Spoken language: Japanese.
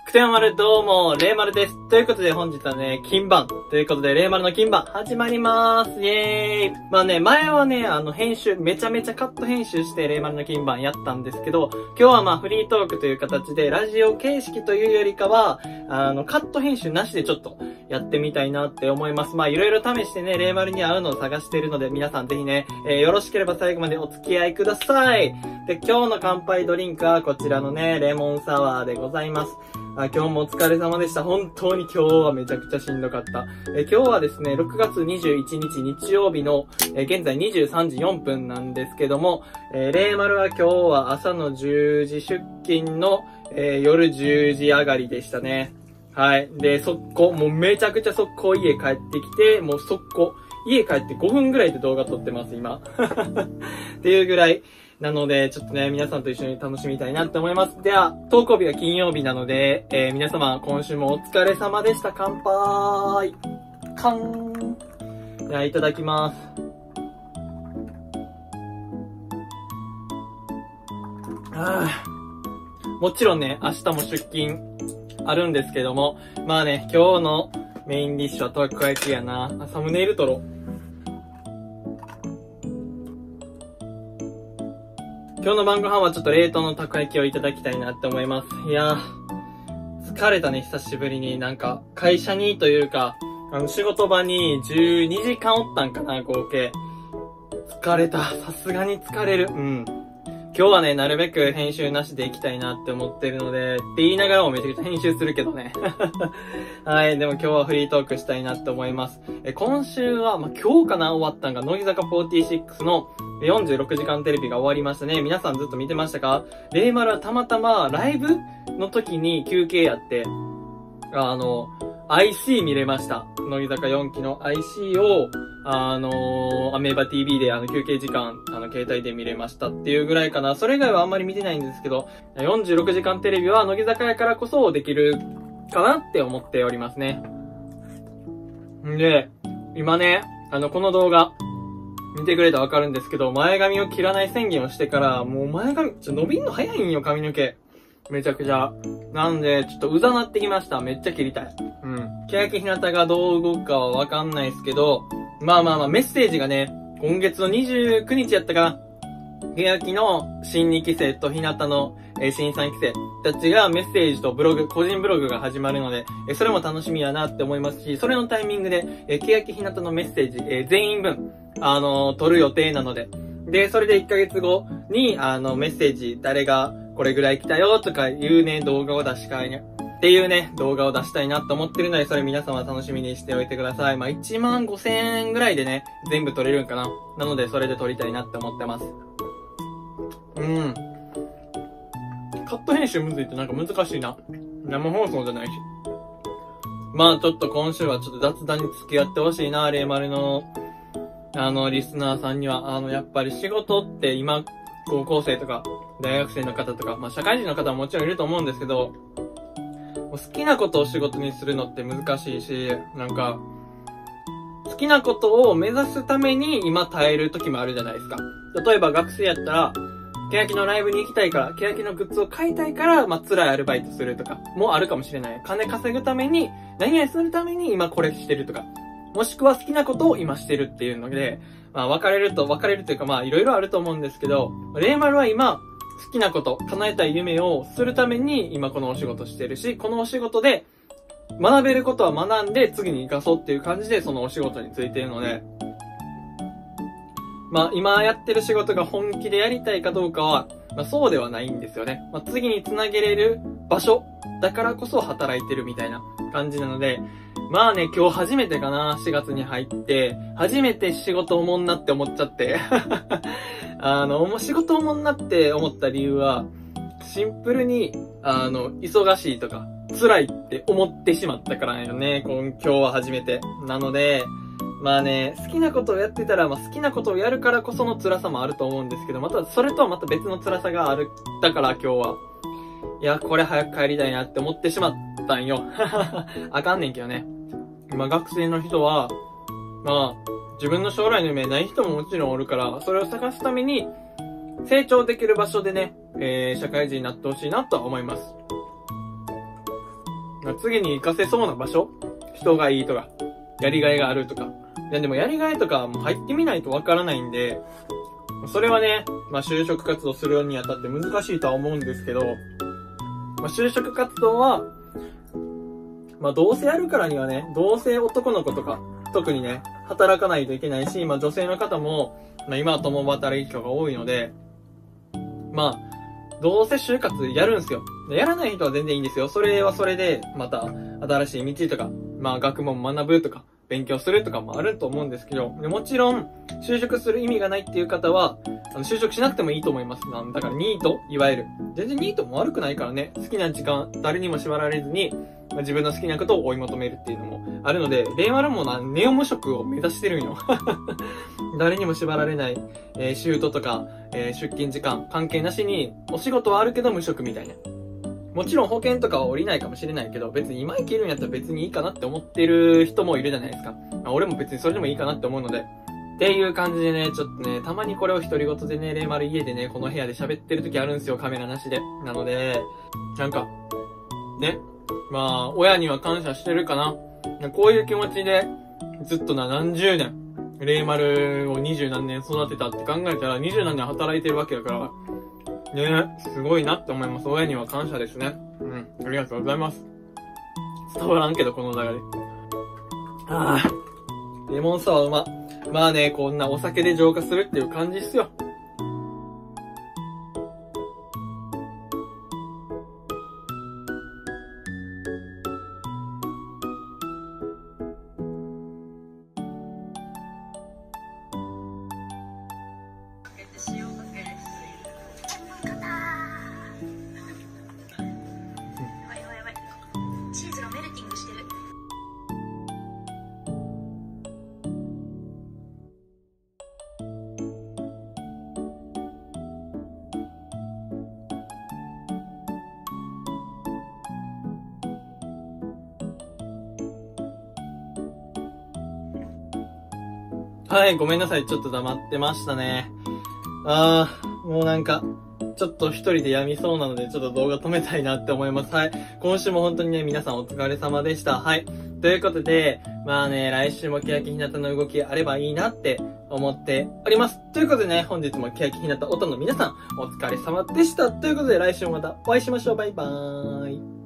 くてやまるどうも、れいまるです。ということで本日はね、金番。ということで、れいまるの金番、始まりまーす。イエーイ。まあね、前はね、編集、めちゃめちゃカット編集してれいまるの金番やったんですけど、今日はまあフリートークという形で、ラジオ形式というよりかは、カット編集なしでちょっとやってみたいなって思います。まあいろいろ試してね、れいまるに合うのを探しているので、皆さんぜひね、よろしければ最後までお付き合いください。で、今日の乾杯ドリンクはこちらのね、レモンサワーでございます。今日もお疲れ様でした。本当に今日はめちゃくちゃしんどかった。今日はですね、6月21日日曜日の、現在23時4分なんですけども、れいまるは今日は朝の10時出勤の、夜10時上がりでしたね。はい。で、もうめちゃくちゃ速攻家帰ってきて、もう家帰って5分ぐらいで動画撮ってます、今。っていうぐらい。なので、ちょっとね、皆さんと一緒に楽しみたいなって思います。では、投稿日は金曜日なので、皆様、今週もお疲れ様でした。乾杯。カン。では、いただきます。もちろんね、明日も出勤あるんですけども、まあね、今日のメインディッシュはたこ焼きやな。サムネイル撮ろう。今日の晩ご飯はちょっと冷凍のたこ焼きをいただきたいなって思います。いやー、疲れたね、久しぶりに。なんか、会社にというか、仕事場に12時間おったんかな、合計。疲れた。さすがに疲れる。うん。今日はね、なるべく編集なしでいきたいなって思ってるので、って言いながらもめちゃくちゃ編集するけどね。はい、でも今日はフリートークしたいなって思います。今週は、今日かな終わったんが、乃木坂46の46時間テレビが終わりましたね。皆さんずっと見てましたか？れいまるはたまたまライブの時に休憩やって、IC 見れました。乃木坂4期の IC を、アメーバ TV で休憩時間、携帯で見れましたっていうぐらいかな。それ以外はあんまり見てないんですけど、46時間テレビは乃木坂やからこそできるかなって思っておりますね。んで、今ね、この動画、見てくれたらわかるんですけど、前髪を切らない宣言をしてから、もう前髪、伸びんの早いんよ、髪の毛。めちゃくちゃ。なんで、ちょっとうざなってきました。めっちゃ切りたい。うん。欅ひなたがどう動くかはわかんないですけど、メッセージがね、今月の29日やったかな。欅の新2期生とひなたの新3期生たちがメッセージとブログ、個人ブログが始まるので、それも楽しみやなって思いますし、それのタイミングで、欅ひなたのメッセージ、全員分、撮る予定なので、で、それで1ヶ月後に、メッセージ、誰がこれぐらい来たよとかいうね、動画を出したいね。っていうね、動画を出したいなと思ってるので、それ皆様楽しみにしておいてください。15000円ぐらいでね、全部撮れるんかな。なので、それで撮りたいなって思ってます。うん。カット編集むずいってなんか難しいな。生放送じゃないし。ちょっと今週はちょっと雑談に付き合ってほしいな、れいまるの、リスナーさんには。やっぱり仕事って今、高校生とか、大学生の方とか、社会人の方ももちろんいると思うんですけど、好きなことを仕事にするのって難しいし、なんか、好きなことを目指すために今耐える時もあるじゃないですか。例えば学生やったら、欅のライブに行きたいから、欅のグッズを買いたいから、辛いアルバイトするとか、もあるかもしれない。金稼ぐために、何々するために今これしてるとか、もしくは好きなことを今してるっていうので、分かれるというかいろいろあると思うんですけど、れいまるは今、好きなこと、叶えたい夢をするために今このお仕事してるし、このお仕事で学べることは学んで次に活かそうっていう感じでそのお仕事についているので、今やってる仕事が本気でやりたいかどうかは、そうではないんですよね。次につなげれる場所だからこそ働いてるみたいな感じなので、今日初めてかな、4月に入って、初めて仕事おもんなって思っちゃって。仕事おもんなって思った理由は、シンプルに、忙しいとか、辛いって思ってしまったからなんよね、今日は初めて。なので、好きなことをやってたら、好きなことをやるからこその辛さもあると思うんですけど、それとはまた別の辛さがある。だから今日は。いや、これ早く帰りたいなって思ってしまったんよ。あかんねんけどね。今学生の人は、自分の将来の夢ない人ももちろんおるから、それを探すために、成長できる場所でね、社会人になってほしいなとは思います。 次に活かせそうな場所、人がいいとか、やりがいがあるとか。いやでもやりがいとかも入ってみないとわからないんで、それはね、就職活動するにあたって難しいとは思うんですけど、就職活動は、どうせやるからにはね、どうせ男の子とか、特にね、働かないといけないし、女性の方も、今は共働き人が多いので、どうせ就活やるんすよ。やらない人は全然いいんですよ。それはそれで、また、新しい道とか、学問学ぶとか、勉強するとかもあると思うんですけど、もちろん、就職する意味がないっていう方は、就職しなくてもいいと思います。だからニート、いわゆる。全然ニートも悪くないからね。好きな時間、誰にも縛られずに、自分の好きなことを追い求めるっていうのもあるので、令和もネオ無職を目指してるんよ。誰にも縛られない、シュートとか、出勤時間関係なしに、お仕事はあるけど無職みたいな。もちろん保険とかは降りないかもしれないけど、別に今生きるんやったら別にいいかなって思ってる人もいるじゃないですか。俺も別にそれでもいいかなって思うので。っていう感じでね、ちょっとね、たまにこれを独り言でね、レイマル家でね、この部屋で喋ってる時あるんですよ、カメラなしで。なので、ね、親には感謝してるかな。こういう気持ちで、ずっと何十年、レイマルを20何年育てたって考えたら、20何年働いてるわけだから、ね、すごいなって思います。親には感謝ですね。ありがとうございます。伝わらんけど、この流れ。レモンサワーうま。こんなお酒で浄化するっていう感じっすよ。はい、ごめんなさい。ちょっと黙ってましたね。もうちょっと一人で病みそうなので、ちょっと動画止めたいなって思います。はい。今週も本当にね、皆さんお疲れ様でした。はい。ということで、来週も欅ひなたの動きあればいいなって思っております。ということでね、本日も欅ひなた音の皆さん、お疲れ様でした。ということで、来週もまたお会いしましょう。バイバーイ。